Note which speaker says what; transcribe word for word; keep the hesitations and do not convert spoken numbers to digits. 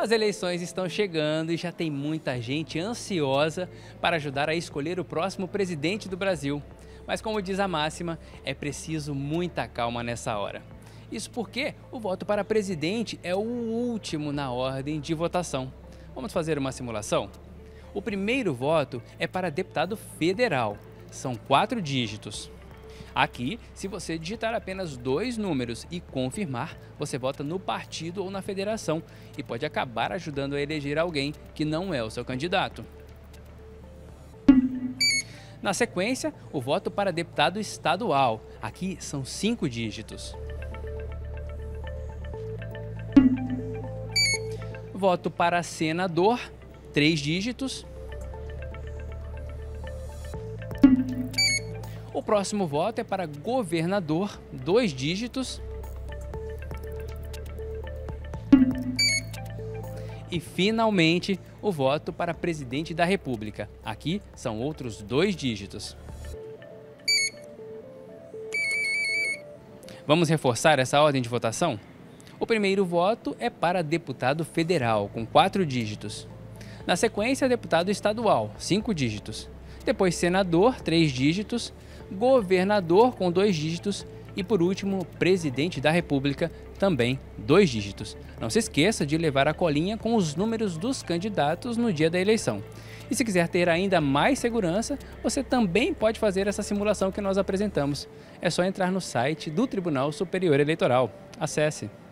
Speaker 1: As eleições estão chegando e já tem muita gente ansiosa para ajudar a escolher o próximo presidente do Brasil. Mas como diz a máxima, é preciso muita calma nessa hora. Isso porque o voto para presidente é o último na ordem de votação. Vamos fazer uma simulação? O primeiro voto é para deputado federal. São quatro dígitos. Aqui, se você digitar apenas dois números e confirmar, você vota no partido ou na federação e pode acabar ajudando a eleger alguém que não é o seu candidato. Na sequência, o voto para deputado estadual. Aqui são cinco dígitos. Voto para senador, três dígitos. O próximo voto é para governador, dois dígitos. E, finalmente, o voto para presidente da República. Aqui são outros dois dígitos. Vamos reforçar essa ordem de votação? O primeiro voto é para deputado federal, com quatro dígitos. Na sequência, deputado estadual, cinco dígitos. Depois, senador, três dígitos. Governador, com dois dígitos. E, por último, presidente da República, também dois dígitos. Não se esqueça de levar a colinha com os números dos candidatos no dia da eleição. E se quiser ter ainda mais segurança, você também pode fazer essa simulação que nós apresentamos. É só entrar no site do Tribunal Superior Eleitoral. Acesse!